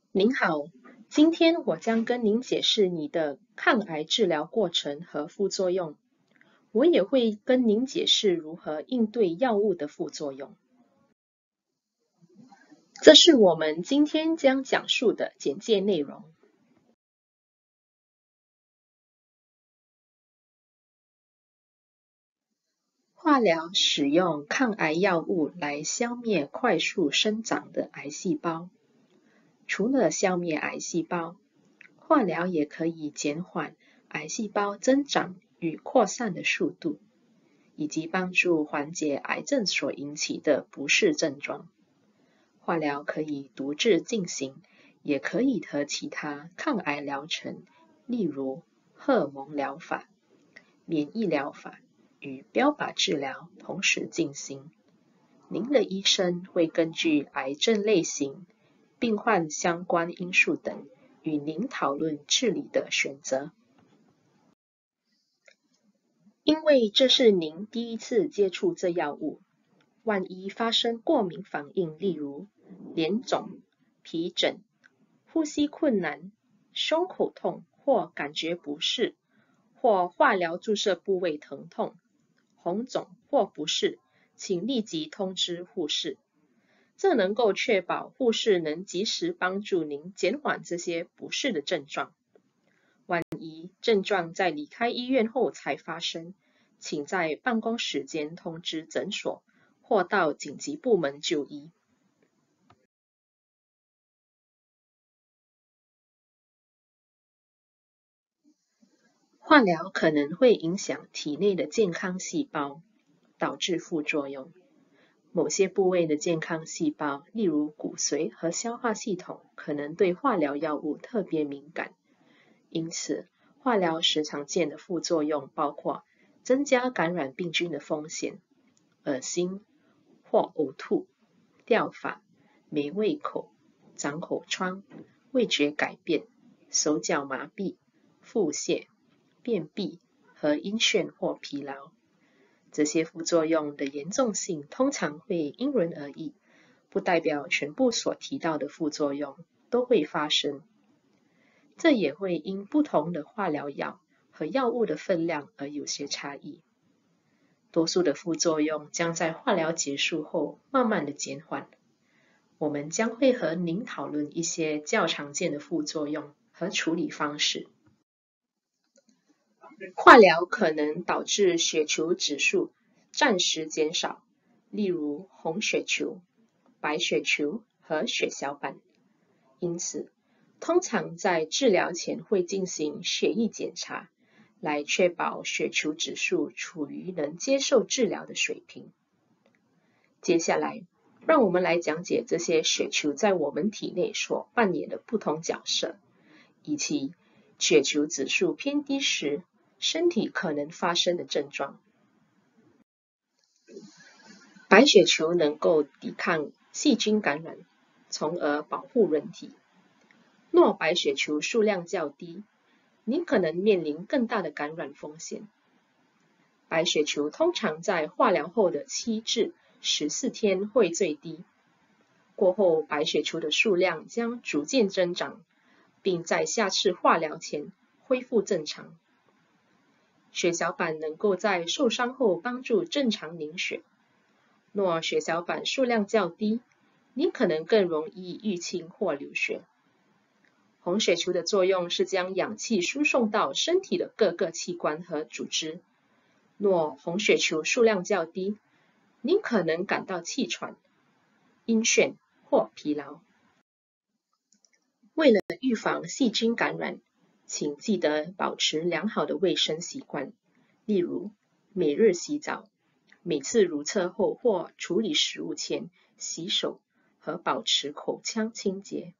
您好，今天我将跟您解释你的抗癌治疗过程和副作用。我也会跟您解释如何应对药物的副作用。这是我们今天将讲述的简介内容。化疗使用抗癌药物来消灭快速生长的癌细胞。除了消灭癌细胞，化疗也可以减缓癌细胞增长与扩散的速度，以及帮助缓解癌症所引起的不适症状。化疗可以独自进行，也可以和其他抗癌疗程，例如荷尔蒙疗法、免疫疗法与标靶治疗同时进行。您的医生会根据癌症类型、病患相关因素等，与您讨论治理的选择。因为这是您第一次接触这药物，万一发生过敏反应，例如脸肿、皮疹、呼吸困难、胸口痛或感觉不适，或化疗注射部位疼痛、红肿或不适，请立即通知护士。这能够确保护士能及时帮助您减缓这些不适的症状。万一症状在离开医院后才发生，请在办公时间通知诊所或到紧急部门就医。化疗可能会影响体内的健康细胞，导致副作用。某些部位的健康细胞，例如骨髓和消化系统，可能对化疗药物特别敏感。因此，化疗时常见的副作用包括增加感染病菌的风险、恶心或呕吐、掉发、没胃口、长口疮、味觉改变、手脚麻痹、腹泻、便秘和晕眩或疲劳。这些副作用的严重性通常会因人而异，不代表全部所提到的副作用都会发生。这也会因不同的化疗药和药物的分量而有些差异。多数的副作用将在化疗结束后慢慢的减缓。我们将会和您讨论一些较常见的副作用和处理方式。化疗可能导致血球指数暂时减少，例如红血球、白血球和血小板。因此，通常在治疗前会进行血液检查，来确保血球指数处于能接受治疗的水平。接下来，让我们来讲解这些血球在我们体内所扮演的不同角色，以及血球指数偏低时身体可能发生的症状。白血球能够抵抗细菌感染，从而保护人体。若白血球数量较低，您可能面临更大的感染风险。白血球通常在化疗后的7至14天会最低，过后白血球的数量将逐渐增长，并在下次化疗前恢复正常。血小板能够在受伤后帮助正常凝血。若血小板数量较低，您可能更容易淤青或流血。红血球的作用是将氧气输送到身体的各个器官和组织。若红血球数量较低，您可能感到气喘、晕眩或疲劳。为了预防细菌感染，请记得保持良好的卫生习惯，例如每日洗澡，每次如厕后或处理食物前洗手和保持口腔清洁。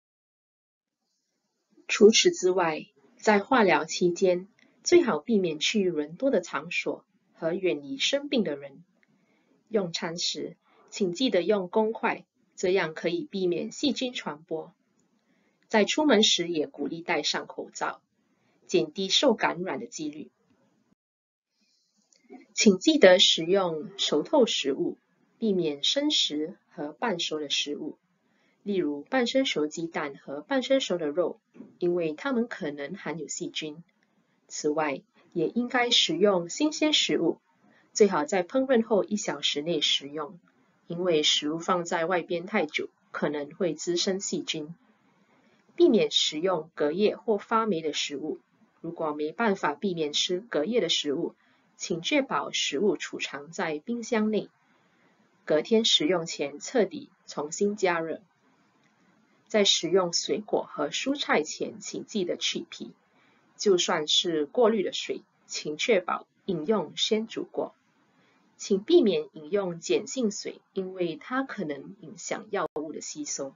除此之外，在化疗期间，最好避免去人多的场所和远离生病的人。用餐时，请记得用公筷，这样可以避免细菌传播。在出门时也鼓励戴上口罩，减低受感染的几率。请记得食用熟透食物，避免生食和半熟的食物， 例如半生熟鸡蛋和半生熟的肉，因为它们可能含有细菌。此外，也应该食用新鲜食物，最好在烹饪后1小时内食用，因为食物放在外边太久，可能会滋生细菌。避免食用隔夜或发霉的食物，如果没办法避免吃隔夜的食物，请确保食物储藏在冰箱内，隔天食用前彻底重新加热。在食用水果和蔬菜前，请记得去皮。就算是过滤的水，请确保饮用先煮过。请避免饮用碱性水，因为它可能影响药物的吸收。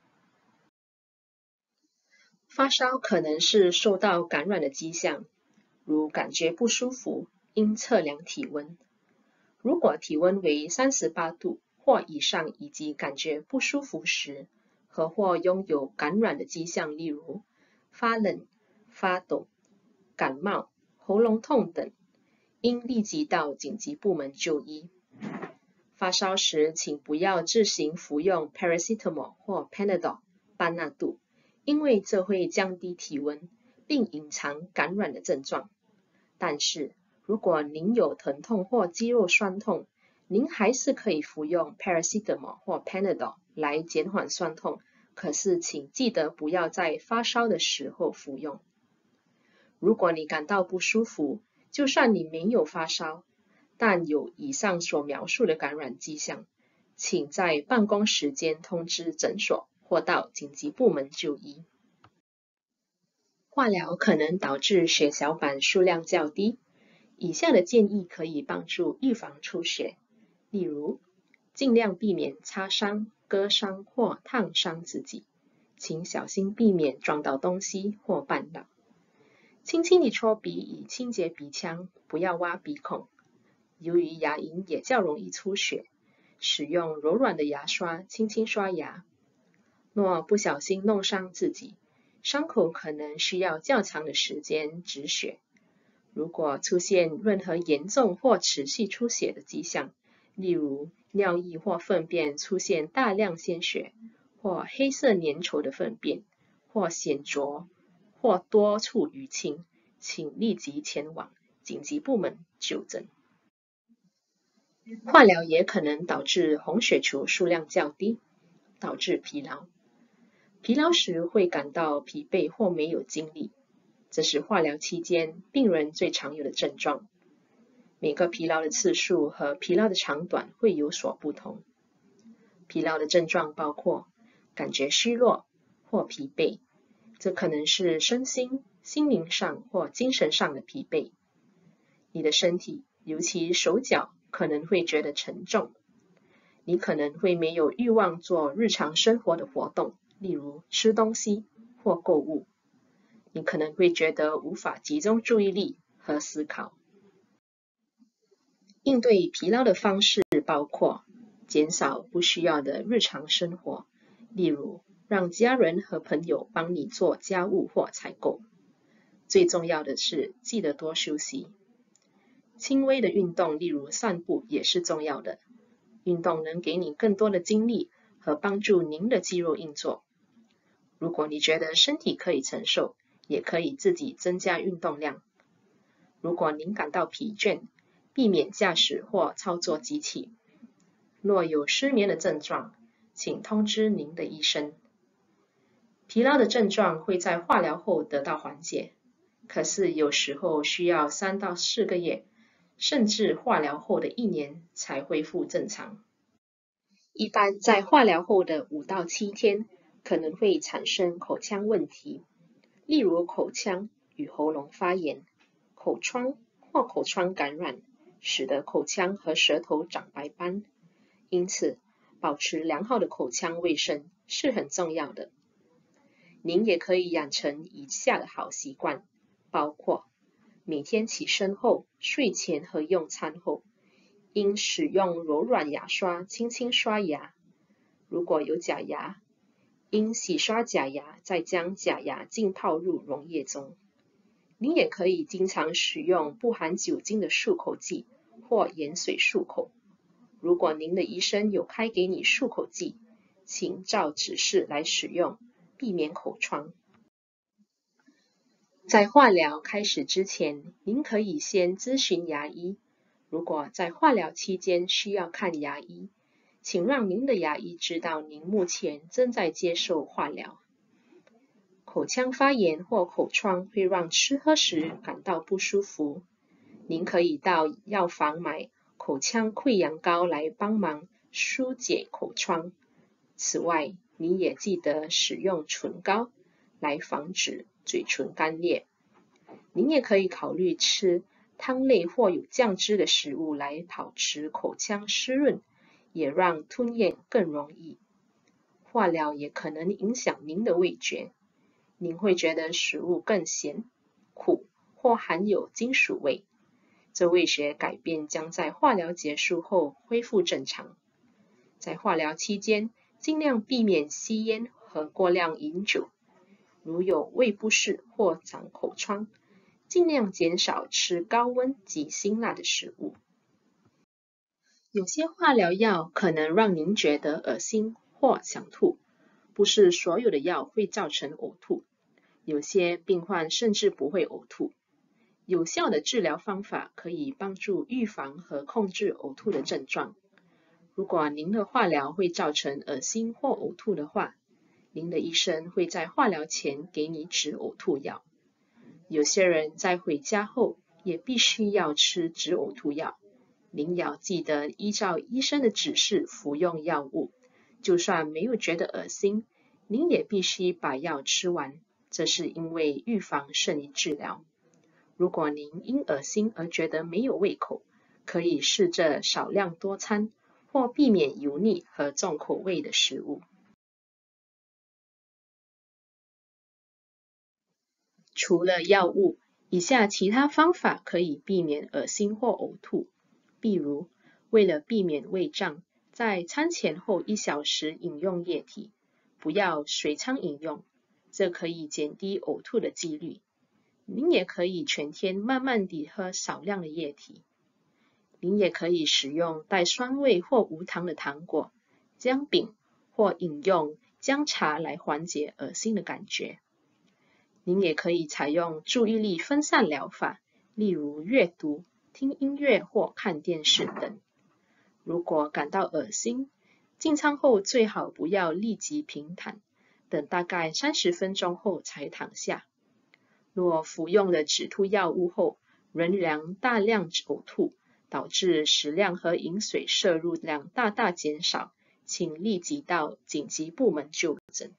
发烧可能是受到感染的迹象，如感觉不舒服，应测量体温。如果体温为38度或以上以及感觉不舒服时，或拥有感染的迹象，例如发冷、发抖、感冒、喉咙痛等，应立即到紧急部门就医。发烧时，请不要自行服用 Paracetamol 或 Panadol 班纳度，因为这会降低体温，并隐藏感染的症状。但是，如果您有疼痛或肌肉酸痛，您还是可以服用 Paracetamol 或 Panadol 来减缓酸痛，可是请记得不要在发烧的时候服用。如果你感到不舒服，就算你没有发烧，但有以上所描述的感染迹象，请在办公时间通知诊所或到紧急部门就医。化疗可能导致血小板数量较低，以下的建议可以帮助预防出血，例如尽量避免擦伤、割伤或烫伤自己，请小心避免撞到东西或绊倒。轻轻地搓鼻以清洁鼻腔，不要挖鼻孔。由于牙龈也较容易出血，使用柔软的牙刷轻轻刷牙。若不小心弄伤自己，伤口可能需要较长的时间止血。如果出现任何严重或持续出血的迹象，例如尿液或粪便出现大量鲜血，或黑色粘稠的粪便，或显浊，或多处淤青，请立即前往紧急部门就诊。化疗也可能导致红血球数量较低，导致疲劳。疲劳时会感到疲惫或没有精力，这是化疗期间病人最常有的症状。每个疲劳的次数和疲劳的长短会有所不同。疲劳的症状包括感觉虚弱或疲惫，这可能是身心、心灵上或精神上的疲惫。你的身体，尤其手脚，可能会觉得沉重。你可能会没有欲望做日常生活的活动，例如吃东西或购物。你可能会觉得无法集中注意力和思考。应对疲劳的方式包括减少不需要的日常生活，例如让家人和朋友帮你做家务或采购。最重要的是记得多休息。轻微的运动，例如散步，也是重要的。运动能给你更多的精力和帮助您的肌肉运作。如果你觉得身体可以承受，也可以自己增加运动量。如果您感到疲倦，避免驾驶或操作机器。若有失眠的症状，请通知您的医生。疲劳的症状会在化疗后得到缓解，可是有时候需要3到4个月，甚至化疗后的1年才恢复正常。一般在化疗后的5到7天，可能会产生口腔问题，例如口腔与喉咙发炎、口疮或口疮感染，使得口腔和舌头长白斑。因此，保持良好的口腔卫生是很重要的。您也可以养成以下的好习惯，包括每天起身后、睡前和用餐后，应使用柔软牙刷轻轻刷牙。如果有假牙，应洗刷假牙，再将假牙浸泡入溶液中。您也可以经常使用不含酒精的漱口剂或盐水漱口。如果您的医生有开给你漱口剂， 请照指示来使用，避免口疮。在化疗开始之前，您可以先咨询牙医。如果在化疗期间需要看牙医，请让您的牙医知道您目前正在接受化疗。口腔发炎或口疮会让吃喝时感到不舒服，您可以到药房买口腔溃疡膏来帮忙疏解口疮。此外，您也记得使用唇膏来防止嘴唇干裂。您也可以考虑吃汤类或有酱汁的食物来保持口腔湿润，也让吞咽更容易。化疗也可能影响您的味觉，您会觉得食物更咸、苦或含有金属味。这味觉改变将在化疗结束后恢复正常。在化疗期间，尽量避免吸烟和过量饮酒。如有胃不适或长口疮，尽量减少吃高温及辛辣的食物。有些化疗药可能让您觉得恶心或想吐，不是所有的药会造成呕吐，有些病患甚至不会呕吐。有效的治疗方法可以帮助预防和控制呕吐的症状。如果您的化疗会造成恶心或呕吐的话，您的医生会在化疗前给你止呕吐药。有些人在回家后也必须要吃止呕吐药，您要记得依照医生的指示服用药物。就算没有觉得恶心，您也必须把药吃完，这是因为预防胜于治疗。如果您因恶心而觉得没有胃口，可以试着少量多餐，或避免油腻和重口味的食物。除了药物，以下其他方法可以避免恶心或呕吐。比如，为了避免胃胀，在餐前后1小时饮用液体，不要随餐饮用，这可以减低呕吐的几率。您也可以全天慢慢地喝少量的液体。您也可以使用带酸味或无糖的糖果、姜饼或饮用姜茶来缓解恶心的感觉。您也可以采用注意力分散疗法，例如阅读、听音乐或看电视等。如果感到恶心，进餐后最好不要立即平躺，等大概30分钟后才躺下。若服用了止吐药物后，仍然大量呕吐，导致食量和饮水摄入量大大减少，请立即到紧急部门就诊。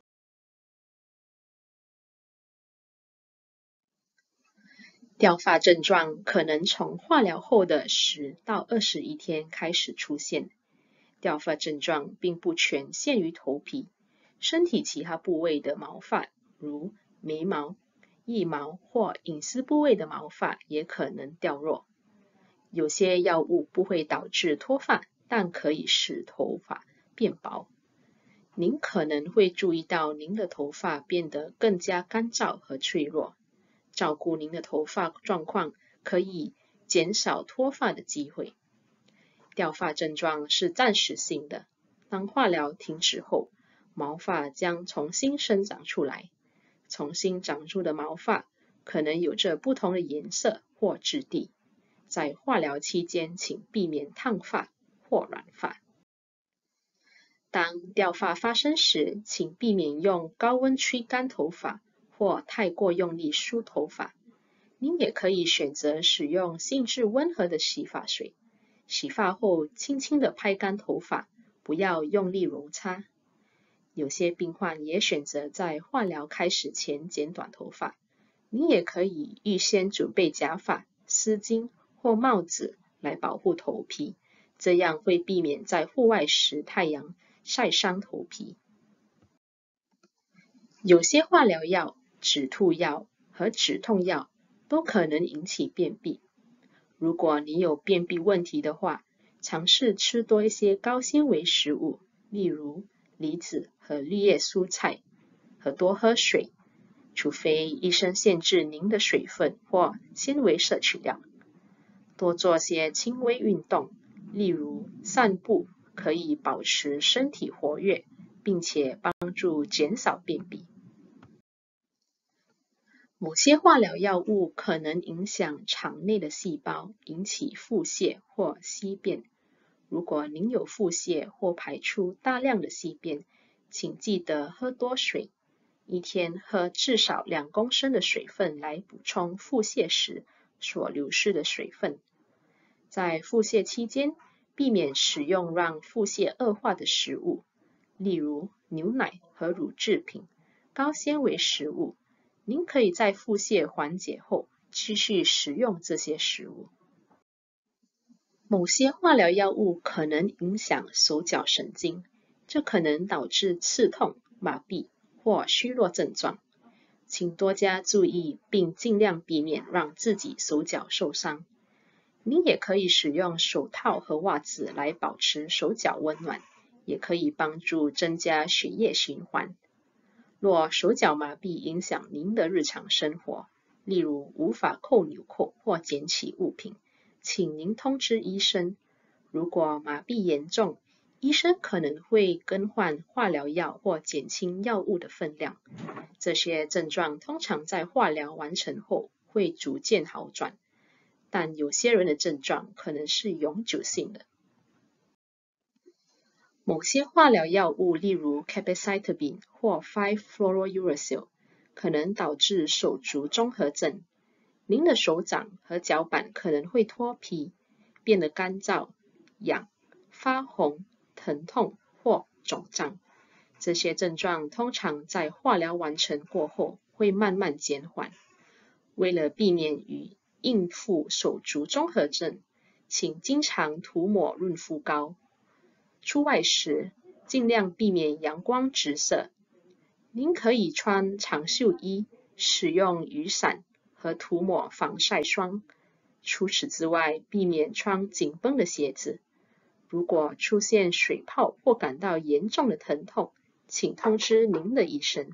掉发症状可能从化疗后的10到21天开始出现。掉发症状并不全限于头皮，身体其他部位的毛发，如眉毛、腋毛或隐私部位的毛发也可能掉落。有些药物不会导致脱发，但可以使头发变薄。您可能会注意到您的头发变得更加干燥和脆弱。照顾您的头发状况可以减少脱发的机会。掉发症状是暂时性的，当化疗停止后，毛发将重新生长出来。重新长出的毛发可能有着不同的颜色或质地。在化疗期间，请避免烫发或染发。当掉发发生时，请避免用高温吹干头发或太过用力梳头发。您也可以选择使用性质温和的洗发水，洗发后轻轻地拍干头发，不要用力揉擦。有些病患也选择在化疗开始前剪短头发。您也可以预先准备假发、丝巾或帽子来保护头皮，这样会避免在户外时太阳晒伤头皮。有些化疗药、止吐药和止痛药都可能引起便秘。如果你有便秘问题的话，尝试吃多一些高纤维食物，例如梨子和绿叶蔬菜，和多喝水，除非医生限制您的水分或纤维摄取量。多做些轻微运动，例如散步，可以保持身体活跃， 并且帮助减少便秘。某些化疗药物可能影响肠内的细胞，引起腹泻或稀便。如果您有腹泻或排出大量的稀便，请记得喝多水，一天喝至少2公升的水分来补充腹泻时所流失的水分。在腹泻期间，避免食用让腹泻恶化的食物，例如牛奶和乳制品、高纤维食物。您可以在腹泻缓解后继续食用这些食物。某些化疗药物可能影响手脚神经，这可能导致刺痛、麻痹或虚弱症状。请多加注意，并尽量避免让自己手脚受伤。您也可以使用手套和袜子来保持手脚温暖，也可以帮助增加血液循环。若手脚麻痹影响您的日常生活，例如无法扣纽扣或捡起物品，请您通知医生。如果麻痹严重，医生可能会更换化疗药或减轻药物的分量。这些症状通常在化疗完成后会逐渐好转，但有些人的症状可能是永久性的。某些化疗药物，例如 capecitabine 或 5-fluorouracil， 可能导致手足综合症。您的手掌和脚板可能会脱皮，变得干燥、痒、发红、疼痛或肿胀。这些症状通常在化疗完成过后会慢慢减缓。为了避免与应付手足综合症，请经常涂抹润肤膏。出外时，尽量避免阳光直射。您可以穿长袖衣，使用雨伞和涂抹防晒霜。除此之外，避免穿紧绷的鞋子。如果出现水泡或感到严重的疼痛，请通知您的医生。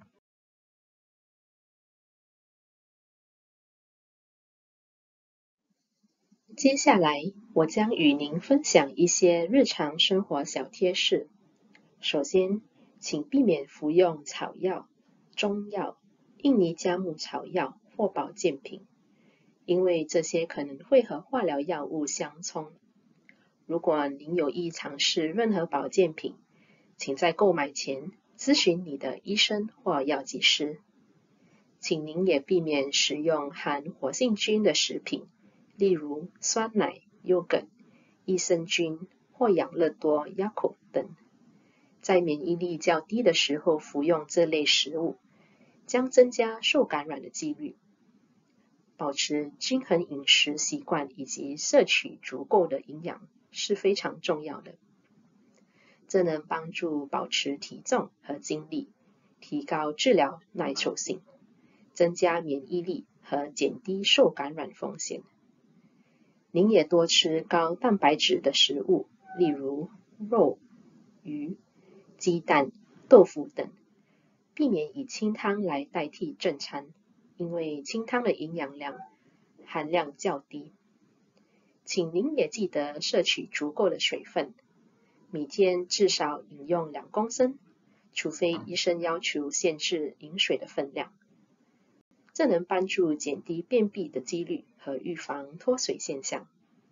接下来，我将与您分享一些日常生活小贴士。首先，请避免服用草药、中药、印尼加木草药或保健品，因为这些可能会和化疗药物相冲。如果您有意尝试任何保健品，请在购买前咨询你的医生或药剂师。请您也避免食用含活性菌的食品，例如酸奶、yogurt、益生菌或养乐多、Yakult 等。在免疫力较低的时候服用这类食物，将增加受感染的几率。保持均衡饮食习惯以及摄取足够的营养是非常重要的。这能帮助保持体重和精力，提高治疗耐受性，增加免疫力和减低受感染风险。您也多吃高蛋白质的食物，例如肉、鱼、鸡蛋、豆腐等，避免以清汤来代替正餐，因为清汤的营养含量较低。请您也记得摄取足够的水分，每天至少饮用2公升，除非医生要求限制饮水的分量。这能帮助减低便秘的几率和预防脱水现象。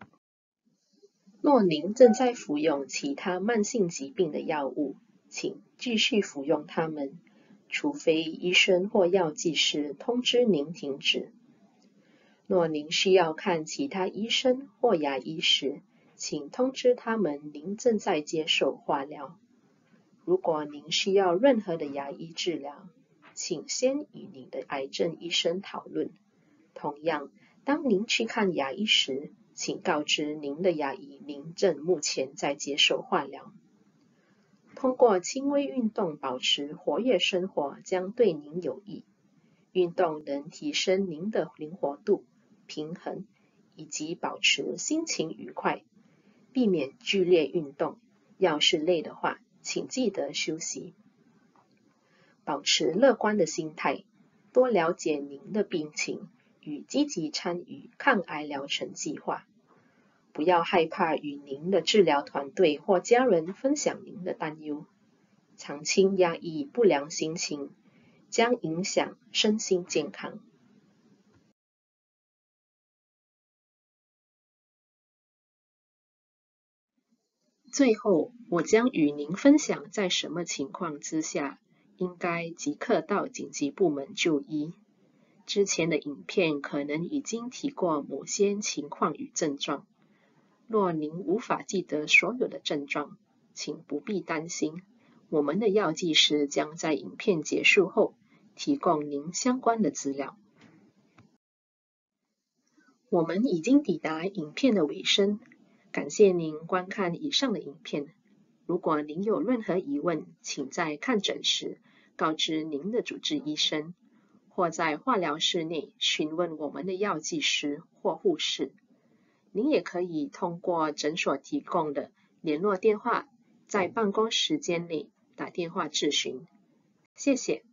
若您正在服用其他慢性疾病的药物，请继续服用它们，除非医生或药剂师通知您停止。若您需要看其他医生或牙医时，请通知他们您正在接受化疗。如果您需要任何的牙医治疗，请先与您的癌症医生讨论。同样，当您去看牙医时，请告知您的牙医您正目前在接受化疗。通过轻微运动保持活跃生活将对您有益。运动能提升您的灵活度、平衡以及保持心情愉快。避免剧烈运动，要是累的话，请记得休息。保持乐观的心态，多了解您的病情，与积极参与抗癌疗程计划。不要害怕与您的治疗团队或家人分享您的担忧。 长期压抑不良心情，将影响身心健康。最后，我将与您分享在什么情况之下应该即刻到紧急部门就医。之前的影片可能已经提过某些情况与症状，若您无法记得所有的症状，请不必担心，我们的药剂师将在影片结束后提供您相关的资料。我们已经抵达影片的尾声，感谢您观看以上的影片。如果您有任何疑问，请在看诊时告知您的主治医生，或在化疗室内询问我们的药剂师或护士。您也可以通过诊所提供的联络电话，在办公时间内打电话咨询。谢谢。